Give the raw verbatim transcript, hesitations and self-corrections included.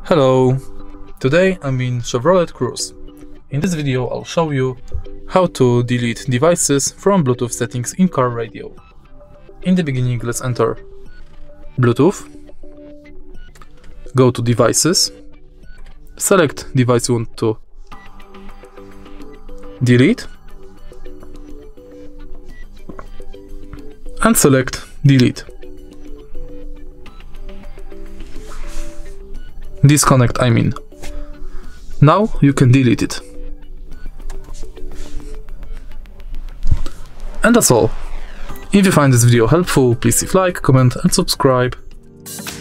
Hello! Today I'm in Chevrolet Cruze. In this video I'll show you how to delete devices from Bluetooth settings in car radio. In the beginning, let's enter Bluetooth, go to devices, select device you want to delete and select delete. Disconnect, I mean. Now you can delete it. And that's all. If you find this video helpful, please leave a like, comment and subscribe.